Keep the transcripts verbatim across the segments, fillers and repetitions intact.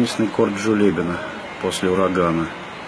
Теннисный корт Жулебина после урагана.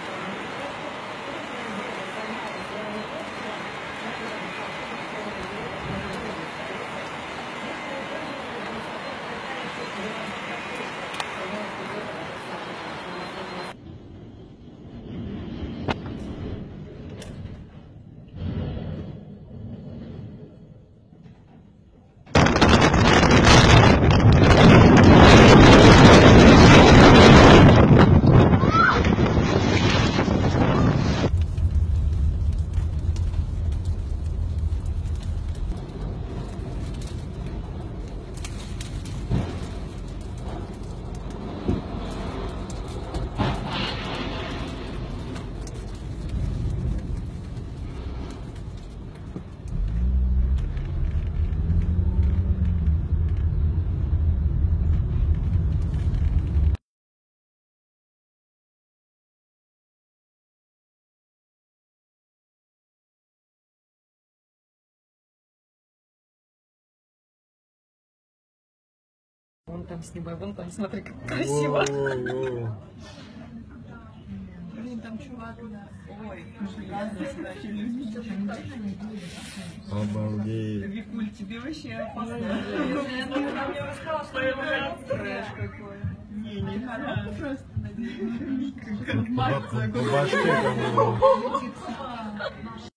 Вон там снимай, вон там, смотри, как красиво. Блин, там чувак, да. Ой, Обалдеть. Викуль, тебе вообще опасно. Я мне рассказала, что я трэш какой. Не, не надо. Просто надеюсь. Как Макс. По башке там.